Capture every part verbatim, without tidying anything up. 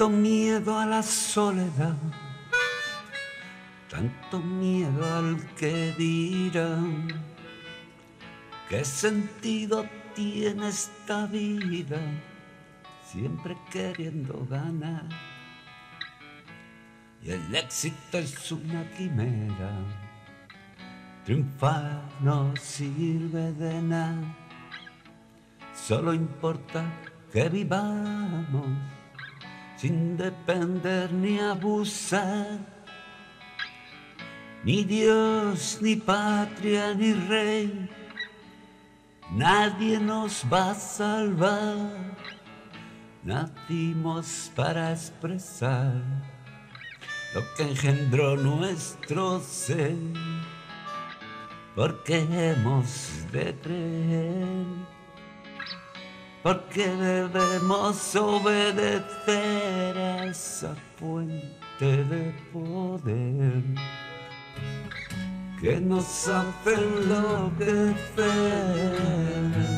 Tanto miedo a la soledad, tanto miedo al que dirán. ¿Qué sentido tiene esta vida? Siempre queriendo ganar. Y el éxito es una quimera. Triunfar no sirve de nada. Solo importa que vivamos sin depender ni abusar. Ni Dios, ni patria, ni rey, nadie nos va a salvar. Nacimos para expresar lo que engendró nuestro ser, porque hemos de creer, porque debemos obedecer a esa fuente de poder que nos hace enloquecer.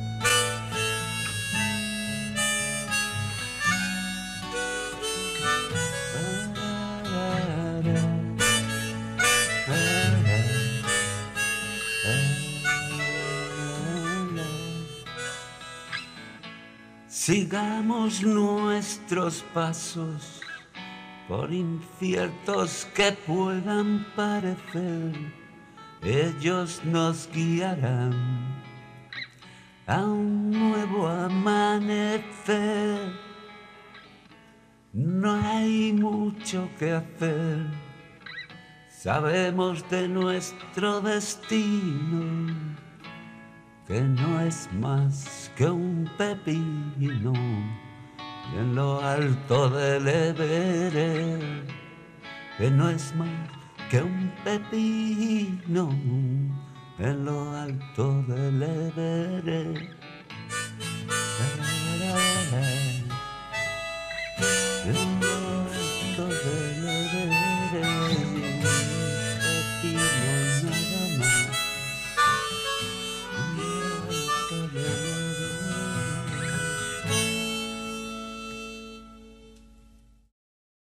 Sigamos nuestros pasos, por inciertos que puedan parecer, ellos nos guiarán a un nuevo amanecer. No hay mucho que hacer, sabemos de nuestro destino, que no es más que un pepino, y en lo alto del Everest, que no es más que un pepino, en lo alto del Everest. La, la, la, la.